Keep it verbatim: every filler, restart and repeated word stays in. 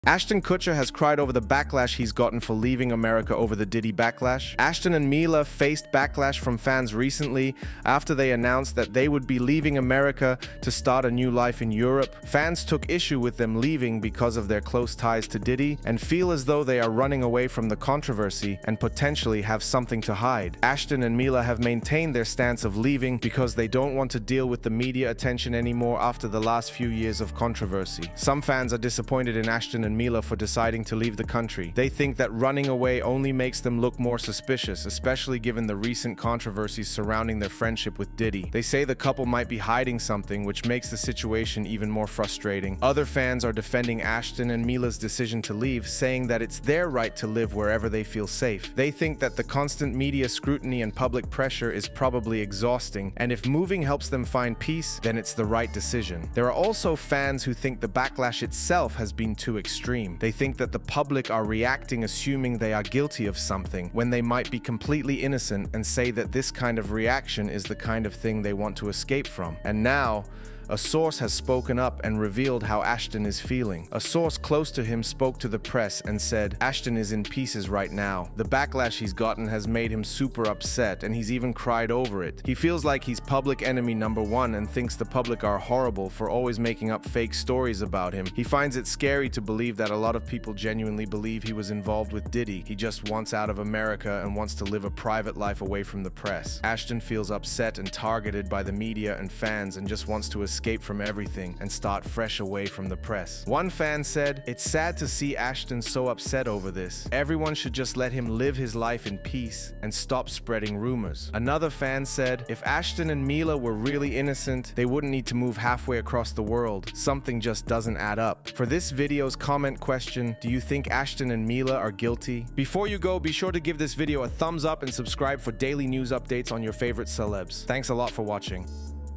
Ashton Kutcher has cried over the backlash he's gotten for leaving America over the Diddy backlash. Ashton and Mila faced backlash from fans recently after they announced that they would be leaving America to start a new life in Europe. Fans took issue with them leaving because of their close ties to Diddy and feel as though they are running away from the controversy and potentially have something to hide. Ashton and Mila have maintained their stance of leaving because they don't want to deal with the media attention anymore after the last few years of controversy. Some fans are disappointed in Ashton and Mila for deciding to leave the country. They think that running away only makes them look more suspicious, especially given the recent controversies surrounding their friendship with Diddy. They say the couple might be hiding something, which makes the situation even more frustrating. Other fans are defending Ashton and Mila's decision to leave, saying that it's their right to live wherever they feel safe. They think that the constant media scrutiny and public pressure is probably exhausting, and if moving helps them find peace, then it's the right decision. There are also fans who think the backlash itself has been too extreme. They think that the public are reacting assuming they are guilty of something when they might be completely innocent, and say that this kind of reaction is the kind of thing they want to escape from. And now, a source has spoken up and revealed how Ashton is feeling. A source close to him spoke to the press and said, "Ashton is in pieces right now. The backlash he's gotten has made him super upset, and he's even cried over it. He feels like he's public enemy number one and thinks the public are horrible for always making up fake stories about him. He finds it scary to believe that a lot of people genuinely believe he was involved with Diddy. He just wants out of America and wants to live a private life away from the press." Ashton feels upset and targeted by the media and fans and just wants to escape escape from everything and start fresh away from the press. One fan said, "It's sad to see Ashton so upset over this. Everyone should just let him live his life in peace and stop spreading rumors." Another fan said, "If Ashton and Mila were really innocent, they wouldn't need to move halfway across the world. Something just doesn't add up." For this video's comment question, do you think Ashton and Mila are guilty? Before you go, be sure to give this video a thumbs up and subscribe for daily news updates on your favorite celebs. Thanks a lot for watching.